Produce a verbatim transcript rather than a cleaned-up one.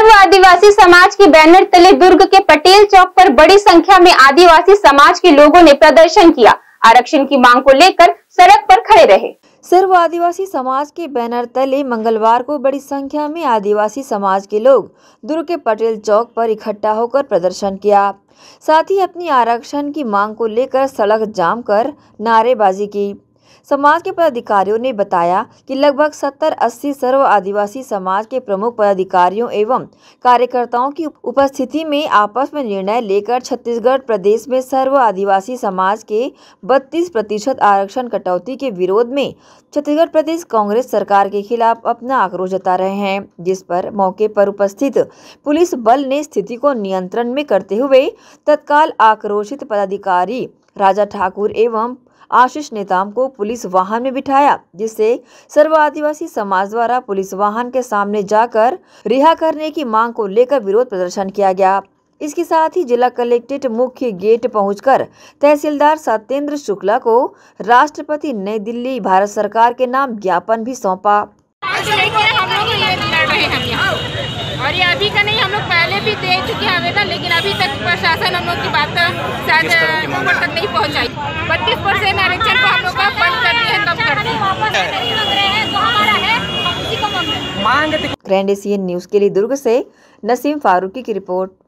सर्व आदिवासी समाज के बैनर तले दुर्ग के पटेल चौक पर बड़ी संख्या में आदिवासी समाज के लोगों ने प्रदर्शन किया। आरक्षण की मांग को लेकर सड़क पर खड़े रहे। सर्व आदिवासी समाज के बैनर तले मंगलवार को बड़ी संख्या में आदिवासी समाज के लोग दुर्ग के पटेल चौक पर इकट्ठा होकर प्रदर्शन किया। साथ ही अपनी आरक्षण की मांग को लेकर सड़क जाम कर नारेबाजी की। समाज के पदाधिकारियों ने बताया कि लगभग सत्तर अस्सी सर्व आदिवासी समाज के प्रमुख पदाधिकारियों एवं कार्यकर्ताओं की उपस्थिति में आपस में निर्णय लेकर छत्तीसगढ़ प्रदेश में सर्व आदिवासी समाज के बत्तीस प्रतिशत आरक्षण कटौती के विरोध में छत्तीसगढ़ प्रदेश कांग्रेस सरकार के खिलाफ अपना आक्रोश जता रहे हैं, जिस पर मौके पर उपस्थित पुलिस बल ने स्थिति को नियंत्रण में करते हुए तत्काल आक्रोशित पदाधिकारी राजा ठाकुर एवं आशीष नेताम को पुलिस वाहन में बिठाया, जिससे सर्व आदिवासी समाज द्वारा पुलिस वाहन के सामने जाकर रिहा करने की मांग को लेकर विरोध प्रदर्शन किया गया। इसके साथ ही जिला कलेक्ट्रेट मुख्य गेट पहुंचकर तहसीलदार सत्येंद्र शुक्ला को राष्ट्रपति नई दिल्ली भारत सरकार के नाम ज्ञापन भी सौंपा। और ये अभी का नहीं, हम लोग पहले भी दे चुके हैं आवेदन, लेकिन अभी तक प्रशासन हम लोग की बात शायद ऊपर तक नहीं पहुंचाई। बत्तीस परसेंट आरक्षण को हम लोग का बंद करते हैं, कब करते हैं। ग्रैंड एशियन न्यूज के लिए दुर्ग से नसीम फारूकी की रिपोर्ट।